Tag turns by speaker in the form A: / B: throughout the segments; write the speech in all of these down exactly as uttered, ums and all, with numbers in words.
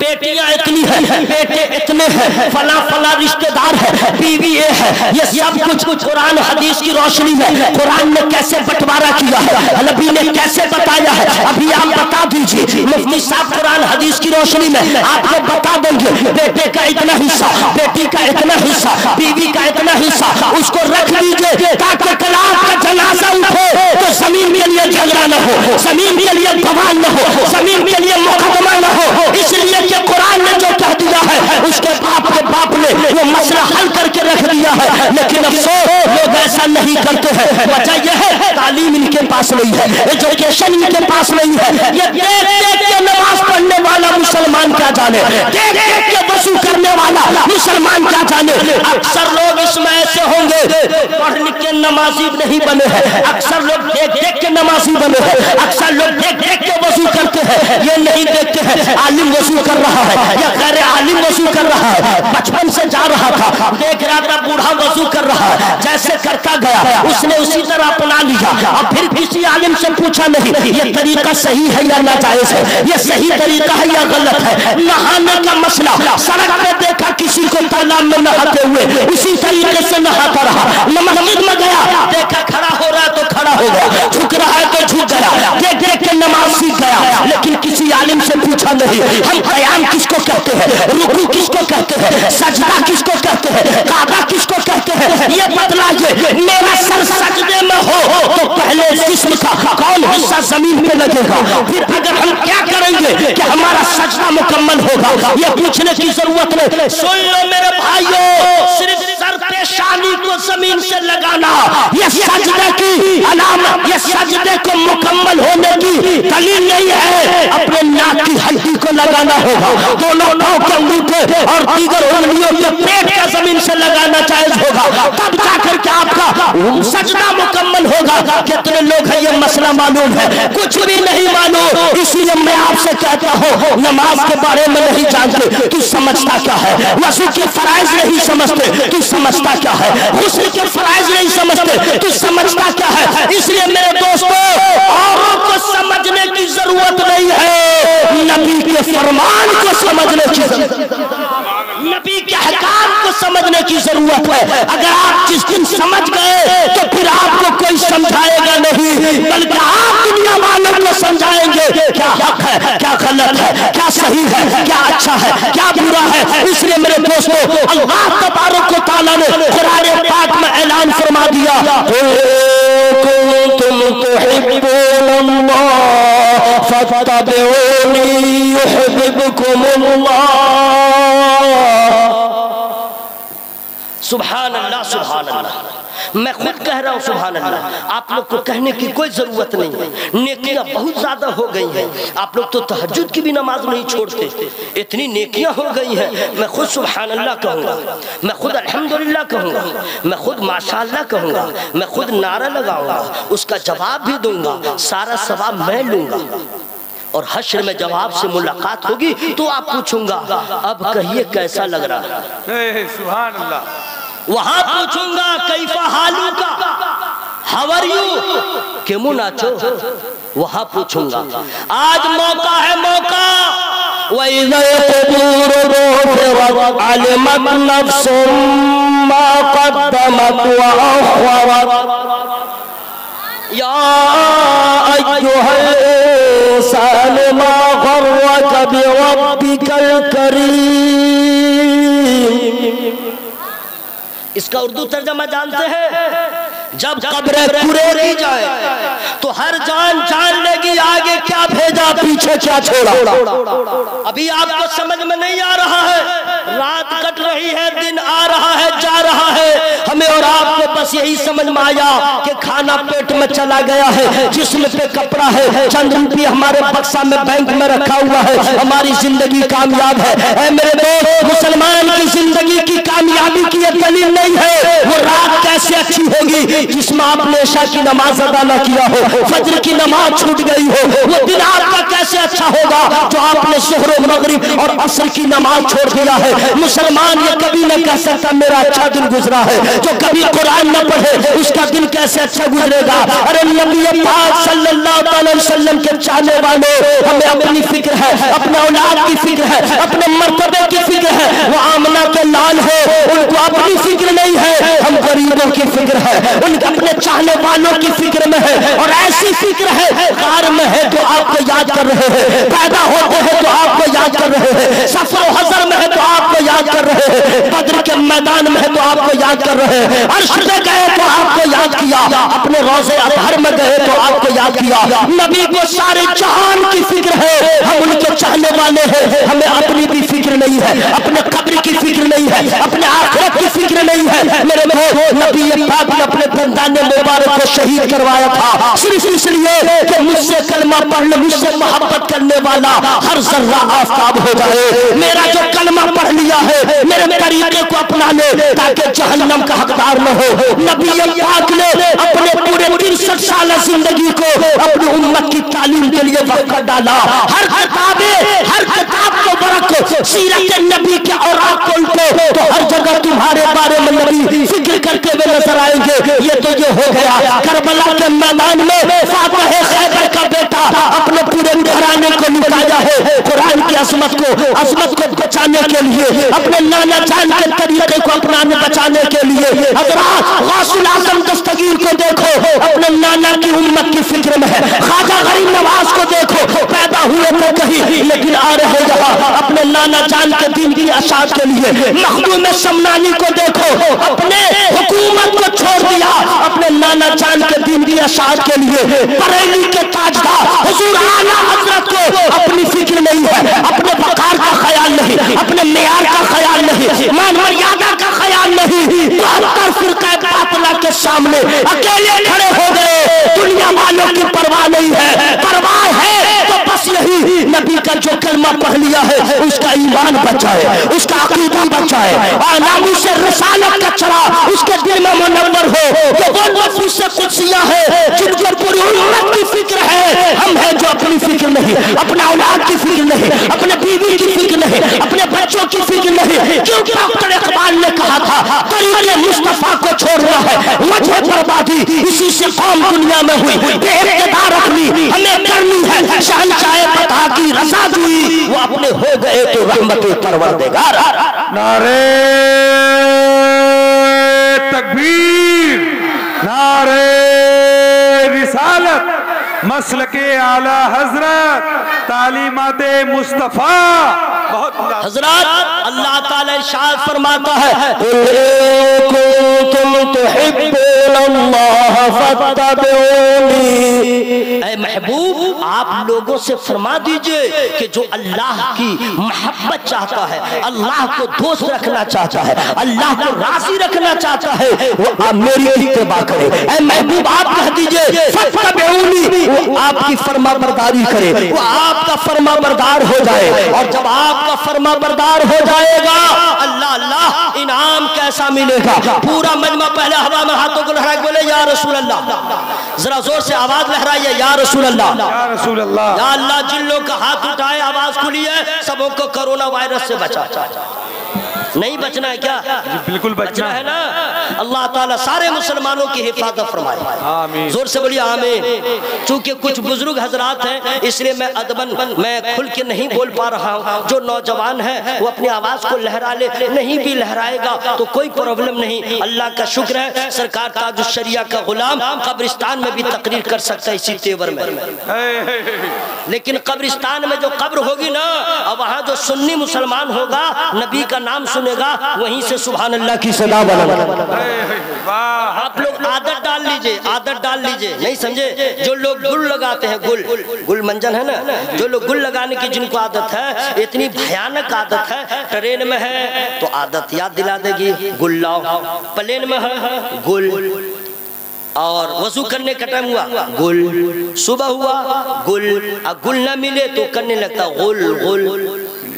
A: بیٹیاں اتنی ہیں، بیٹے اتنے ہیں، فلاں فلاں رشتہ دار ہے، بیوی یہ ہے، یہ سب کچھ قرآن حدیث کی روشنی میں قرآن نے کیسے بٹوارا کیا ہے، نبی نے کیسے بتایا ہے، ابھی آپ بتا دیجئے مفتی صاحب قرآن حدیث کی روشنی میں آپ کو بتا دیں گے بیٹے کا اتنا حصہ، بیٹی کا اتنا حصہ، بیوی کا اتنا حصہ، اس کو رکھ دیجئے تاکہ کل آپ کا جنازہ اٹھے تو زمین کے لیے جھگڑا نہ ہو، زمین کے لیے بوال نہ ہو، زمین کے لیے مقدمہ نہ ہو، اس لیے کہ قرآن نے جو کہہ دیا ہے اس کے باپ کے باپ نے وہ مسئلہ حل کر کے رکھ دیا ہے، لیکن افسوس لوگ ایسا نہیں کرتے ہیں۔ وجہ یہ ہے تعلیم ان کے پاس نہیں ہے، ایجوکیشن ان کے پاس نہیں ہے، یہ دیکھ دیکھ کے نماز پڑھنے والا مسلمان کیا جانے، دیکھ دیکھ کے وضو کرنے والا مسلمان کیا جانے۔ اکثر لوگ اس میں ایسے ہوں گے پڑھ لکھ کے نمازی نہیں بنے ہیں، اکثر لوگ دیکھ دیکھ کے نمازی بنے ہیں، اکثر لوگ دیکھ دیکھ کے وضو کرتے ہیں، یہ نہیں دیکھتے ہیں عالم وضو کر رہا ہے یا غیر عالم وضو کر رہا ہے، بچپن سے جا رہا تھا دیکھ رہا تھا بوڑھا وضو کر رہا ہے، جیسے کرتا گیا اس نے اسی طرح اپنا لیا، اور پھر کسی عالم سے پوچھا نہیں یہ طریقہ صحیح ہے یا ناجائز ہے، یہ صحیح طریقہ ہے یا غلط ہے۔ نہانے کا مسئلہ سڑک پہ دیکھا کسی کو تالاب میں نہاتے ہوئے اسی طریقے سے نہاتا رہا، مسجد میں گیا دیکھا کھڑا ہو رہا ہے تو کھڑا ہو گیا، جھک رہا ہے تو جھک گیا، دیکھ دیکھ کے نماز سیکھ گیا، لیکن کسی عالم سے پوچھا نہیں ہم قیام کس کو کہتے ہیں، رکوع کس کو کہتے ہیں، سجدہ کس کو کہتے ہیں، کعبہ کس کو کہتے ہیں، یہ بتلائیے۔ میرا سر سجدے میں ہو تو پہلے جسم کا کون حصہ زمین پہ لگے گا، پھر اگر ہم کیا کریں گے کہ ہمارا سجدہ مکمل ہوگا، یہ پوچھنے کی ضرورت نہیں۔ سن لو میرے بھائیو، صرف سر پیشانی کو زمین سے لگانا یہ سجدے کی علامت، یہ سجدے کو مکمل ہونے کی دلیل نہیں ہے، اپنے ناک کی ہڈی کو لگانا ہوگا، دونوں پاؤں کے انگوٹھے اور دیگر انگلیوں کے پیٹ کا زمین سے لگانا جائز ہوگا، تب جا کر کے آپ کا سجدہ مکمل ہوگا۔ کتنے لوگ ہیں یہ مسئلہ معلوم ہے، کچھ بھی نہیں معلوم، اسی لیے میں آپ سے کہتا ہوں نماز کے بارے میں نہیں جانتے تو سمجھتا کیا ہے، وضو کے فرائض نہیں سمجھتے تو سمجھتا کیا ہے، غسل کے فرائض نہیں سمجھتے تو سمجھتا کیا ہے۔ اس لیے میرے دوستو اوروں کو سمجھنے کی ضرورت نہیں ہے، نبی کے فرمان کو سمجھنے کی ضرورت ہے، نبی کے احکام کو سمجھنے کی ضرورت ہے۔ اگر آپ جس دن سمجھ گئے تو پھر آپ کو کوئی سمجھائے گا نہیں، بلکہ آپ دنیا والوں کو سمجھائیں گے کیا حق ہے، کیا غلط ہے، کیا صحیح ہے، کیا اچھا ہے، کیا برا ہے۔ اس لیے میرے دوستو اللہ تبارک و تعالیٰ نے قرآن پاک میں اعلان فرما دیا کنتم تحبون اللہ فاتبعونی یحببکم اللہ۔ سبحان اللہ سبحان اللہ، میں خود کہہ رہا ہوں سبحان اللہ، آپ لوگ کو کہنے کی کوئی ضرورت نہیں ہے، نیکیاں بہت زیادہ ہو گئی ہیں، آپ لوگ تو تہجد کی بھی نماز نہیں چھوڑتے، اتنی نیکیاں ہو گئی ہیں، میں خود سبحان اللہ کہوں گا، میں خود الحمدللہ کہوں گا، میں خود ماشاءاللہ کہوں گا، میں خود نعرہ لگاؤں گا، اس کا جواب بھی دوں گا، سارا ثواب میں لوں گا، اور حشر میں جواب سے ملاقات ہوگی تو آپ پوچھوں گا اب کہیے کیسا لگ رہا ہے،
B: سبحان اللہ،
A: وہاں پوچھوں گا کیفا حالو کا، ہاؤ آر یو، کیمو ناچو، وہاں پوچھوں گا۔ آج موقع ہے موقع، وَإِذَا الْقُبُورُ بُعْثِرَتْ عَلِمَتْ نَفْسٌ مَّا قَدَّمَتْ وَأَخَّرَتْ يَا أَيُّهَا الْإِنسَانُ مَا غَرَّكَ بِرَبِّكَ الْكَرِيمِ۔ اس کا اردو ترجمہ جانتے ہیں؟ جب قبریں پورے کی جائے تو ہر جان جان لے گی آگے کیا بھیجا پیچھے کیا چھوڑا۔ ابھی آپ کو سمجھ میں نہیں آ رہا ہے، رات کٹ رہی ہے دن آ رہا ہے جا رہا ہے، ہمیں اور آپ کو بس یہی سمجھ میں آیا کہ کھانا پیٹ میں چلا گیا ہے، جسم پہ کپڑا ہے، چند روپیے ہمارے بکسا میں بینک میں رکھا ہوا ہے، ہماری زندگی کامیاب ہے۔ اے میرے دوست، مسلمان کی زندگی کی کامیابی کی یہ دلیل نہیں ہے وہ رات کیسے اچھی ہوگی جس میں آپ نے عشاء کی نماز ادا نہ کیا ہو، فجر کی نماز چھوٹ گئی ہو، وہ دن آپ کا کیسے اچھا ہوگا جو آپ نے ظہر و مغرب اور عصر کی نماز چھوڑ دیا ہے۔ مسلمان یہ کبھی نہ کہہ سکتا میرا اچھا دن گزرا ہے جو کبھی قرآن نہ پڑھے اس کا دن کیسے اچھا گزرے گا؟ ارے نبی پاک صلی اللہ علیہ وسلم کے چاہنے والوں، ہمیں اپنی فکر ہے، اپنے اولاد کی فکر ہے، اپنے مرتبے کی فکر ہے۔ وہ آمنہ کے لال ہے، ان کو اپنی فکر نہیں ہے، ہم غریبوں کی فکر ہے، ان کے اپنے چاہنے والوں کی فکر میں ہے، اور ایسی فکر ہے غار میں ہے تو آپ کو یاد کر رہے ہیں، پیدا ہوتے ہیں تو آپ کو یاد کر رہے ہیں، سفر و حضر میں ہے تو آپ کو یاد کر رہے ہیں، بدر کے میدان میں ہے تو آپ کو یاد کر رہے ہیں، عرش پہ گئے تو آپ کو یاد کیا، اپنے روضے اطہر میں گئے تو آپ کو یاد کیا۔ نبی کو سارے جہان کی فکر ہے، ہم ان کے چاہنے والے ہیں، ہمیں اپنی بھی فکر نہیں ہے، اپنے قبر کی فکر نہیں ہے، اپنے آخرت کی فکر نہیں ہے۔ میرے بھائی نبی پاک نے اپنے دندان مبارک کو شہید کروایا تھا صرف اس لیے کہ مجھ سے کلمہ پڑھنے، مجھ سے محبت کرنے والا ہر ذرہ آفتاب ہو جائے۔ میرا جو کلمہ پڑھ لیا ہے میرے طریقے کو اپنا لے تاکہ جہنم کا حقدار نہ ہو۔ نبی پاک نے اپنے پورے ترسٹھ سالہ زندگی کو اپنی امت کی تعلیم کے لیے وقف کر ڈالا۔ ہر کتابیں ہر کتاب کو برکو سیرت نبی کے اوراق کو الٹو تو ہر جگہ تمہارے بارے میں نبی فکر کرتے ہوئے نظر آئیں گے۔ یہ تو یہ ہو گیا کربلا کے میدان میں فاتح خیبر کا بیٹا اپنے پورے گھرانے کو لٹایا ہے قرآن کی عظمت کو عظمت کو بچانے کے لیے، اپنے نانا جان کے طریقے کو اپنانے بچانے کے لیے۔ حضرات غوث الاعظم دستگیر کو دیکھو اپنے نانا کی امت کی فکر میں ہے، خواجہ غریب نواز کو دیکھو پیدا ہوئے تو کہیں لیکن آ رہے یہاں اپنے نانا جان کے دین کی اشاعت کے لیے۔ مخدوم شمنانی کو دیکھو اپنے حکومت کو چھوڑ دیا اپنے نانا جان کے دین کی اشاعت کے لیے۔ بریلی کے تاجدار حضور اعلیٰ حضرت کو اپنی فکر نہیں ہے، اپنے وقار کا خیال نہیں، اپنے معیار کا خیال نہیں، مان مریادہ کا خیال نہیں، بہتر فرقہ باطلہ کے سامنے اکیلے کھڑے ہو گئے۔ دنیا والوں کی پرواہ نہیں ہے، پرواہ ہے تو بس یہی نبی کا جو کلمہ پڑھ لیا ہے اس کا ایمان بچائے، اس کا عقیدہ بچائے، اور ناموس رسالت کا چڑھا اس کے دل میں منور ہو کہ وہ نفس قدسیہ ہے جن پر پوری امت کی فکر ہے۔ ہم ہیں جو اپنی فکر نہیں، اپنا اولاد کی فکر نہیں، اپنے بیوی کی فکر نہیں، اپنے بچوں کی فکر نہیں۔ کیونکہ ڈاکٹر اقبال نے کہا تھا طریق مصطفیٰ کو چھوڑنا ہے وجہ بربادی، اسی سے قوم دنیا میں ہوئی بے اقتدار اپنی ہمیں کرنی ہے شہنشاہ بتا کی رضا جوئی، وہ اپنے ہو گئے تو رحمت پروردگار۔
B: نعرہ تکبیر، نعرہ رسالت، مسلک اعلی حضرت، تعلیمات مصطفیٰ۔ بہت
A: حضرات اللہ تعالی ارشاد فرماتا ہے تم تحبون اللہ فاتبعونی، اے محبوب آپ لوگوں سے فرما دیجئے کہ جو اللہ کی محبت چاہتا ہے، اللہ کو دوست رکھنا چاہتا ہے، اللہ کو راضی رکھنا چاہتا ہے، وہ میری اتباع کرے۔ اے محبوب آپ کہہ دیجئے فاتبعونی، وہ آپ کی فرما برداری کرے، وہ آپ کا فرما بردار ہو جائے، اور جب آپ کا فرما بردار ہو جائے گا اللہ اللہ انعام کیسا ملے گا۔ پورا مجمع پہلے ہوا میں ہاتھوں کو لہرا کے بولے یا رسول اللہ، ذرا زور سے آواز لہرائیے یا رسول اللہ،
B: یا رسول اللہ،
A: یا اللہ جن لوگ کا ہاتھ اٹھائے آواز کھلی ہے سبوں کو کرونا وائرس سے بچا۔ نہیں بچنا ہے کیا؟
B: بالکل بچنا
A: ہے نا۔ اللہ تعالیٰ سارے مسلمانوں کی حفاظت فرمائے،
B: آمین۔
A: زور سے بولیے آمین۔ چونکہ کچھ بزرگ حضرات ہیں اس لیے میں ادباً میں کھل کے نہیں بول پا رہا ہوں، جو نوجوان ہے وہ اپنی آواز کو لہرا لے، نہیں بھی لہرائے گا تو کوئی پرابلم نہیں۔ اللہ کا شکر ہے سرکار تاج الشریعہ کا غلام قبرستان میں بھی تقریر کر سکتا ہے اسی تیور میں، لیکن قبرستان میں جو قبر ہوگی نا اور وہاں جو سنی مسلمان ہوگا نبی کا نام سنے گا وہیں سے سبحان اللہ کی صدا بلند۔ آپ لوگ عادت ڈال لیجئے، عادت ڈال لیجئے، نہیں سمجھے؟ جو لوگ گل لگاتے ہیں، گل گل منجن ہے نا، جو لوگ گل لگانے کی جن کو عادت ہے، اتنی بھیانک عادت ہے، ٹرین میں ہے تو عادت یاد دلا دے گی گل لاؤ، پلین میں ہے گل، اور وضو کرنے کا ٹائم ہوا گل، صبح ہوا گل، گل نہ ملے تو کرنے لگتا غل غل،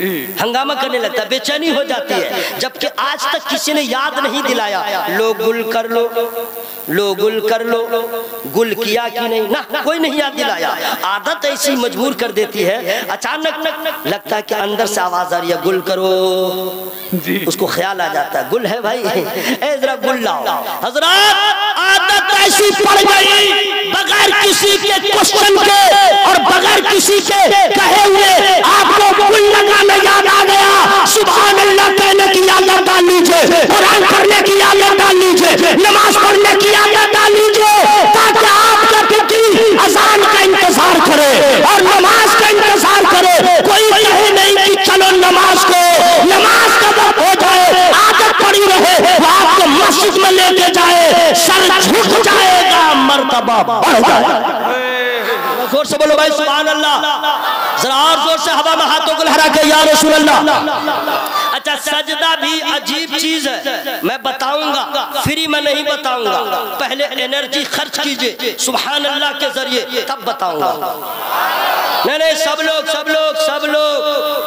A: ہنگامہ کرنے لگتا ہے، بے چینی ہو جاتی ہے، جبکہ آج تک کسی نے یاد نہیں دلایا لو گل کر لو، لو گل کر لو، گل کیا کی نہیں، نہ کوئی نہیں یاد دلایا۔ عادت ایسی مجبور کر دیتی ہے، اچانک لگتا ہے کہ اندر سے آواز آ رہی ہے گل کرو، اس کو خیال آ جاتا ہے گل ہے بھائی، اے ذرا گل لاؤ۔ حضرات عادت ایسی پڑ گئی، بغیر کسی کے کوشچن کے اور بغیر کسی کے کہے ہوئے آپ کو گل لگانا یاد آ گیا، سبحان اللہ کہنے کی عادت ڈال لیجئے، قرآن پڑھنے کی عادت ڈال لیجئے، نماز پڑھنے کی عادت ڈال لیجئے، تاکہ آپ کا فکر اذان کا انتظار کرے اور نماز کا انتظار کرے۔ کوئی کہے نہیں کہ چلو نماز کو، نماز کا وقت ہو جائے عادت پڑی رہے، وہ آپ کو مسجد میں لے کے جائے، سر جھک جائے گا، مرتبہ بڑھ جائے گا۔ زور سے بولو بھائی سبحان اللہ، ذرا اور زور سے ہوا میں ہاتھوں کو لہرا کے یا رسول اللہ۔ اچھا سجدہ بھی عجیب چیز ہے، میں بتاؤں گا، فری میں نہیں بتاؤں گا، پہلے انرجی خرچ کیجئے سبحان اللہ کے ذریعے، تب بتاؤں گا۔ نہیں نہیں سب لوگ سب لوگ سب لوگ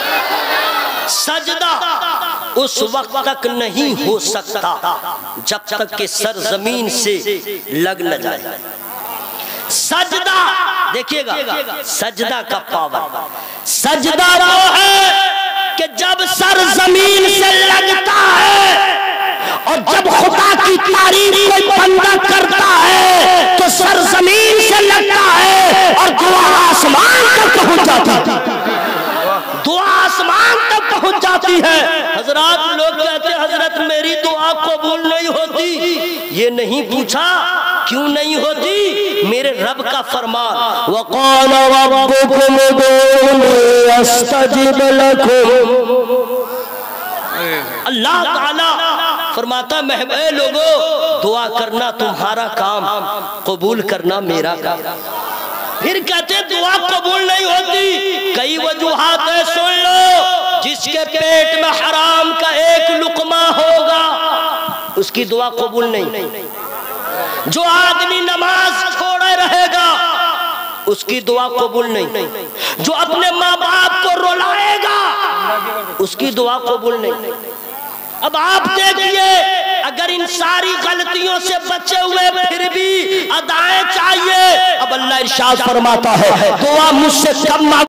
A: سجدہ اس وقت تک نہیں ہو سکتا جب تک کہ سر زمین سے لگ نہ جائے۔ سجدہ دیکھیے گا، سجدہ کا پاور، سجدہ وہ ہے کہ جب سر زمین سے لگتا ہے اور جب خدا کی تعریف کوئی بندہ کرتا ہے تو سر زمین سے لگتا ہے اور دعا آسمان تک پہنچ جاتی ہے، دعا آسمان تک پہنچ جاتی ہے۔ حضرات لوگ کہتے ہیں حضرت میری دعا قبول نہیں ہوتی، یہ نہیں پوچھا کیوں نہیں ہوتی، میرے رب کا فرمان وَقَالَ رَبُّكُمُ ادْعُونِي أَسْتَجِبْ لَكُمْ، اللہ تعالیٰ فرماتا ہے اے لوگو دعا کرنا تمہارا کام، قبول کرنا میرا کام۔ پھر کہتے ہیں دعا قبول نہیں ہوتی، کئی وجوہات ہے سن لو، جس کے پیٹ میں حرام کا ایک لقمہ ہوگا اس کی دعا قبول نہیں، جو آدمی نماز چھوڑے رہے گا اس کی دعا قبول نہیں، جو اپنے ماں باپ کو رلائے گا اس کی دعا قبول نہیں۔ اب آپ دیکھئے اگر ان ساری غلطیوں سے بچے ہوئے پھر بھی ادائیں چاہیے، اب اللہ ارشاد فرماتا ہے دعا مجھ سے کم